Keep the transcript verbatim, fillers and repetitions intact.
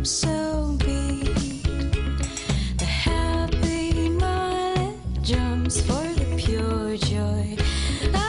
so be. The happy mind jumps for the pure joy.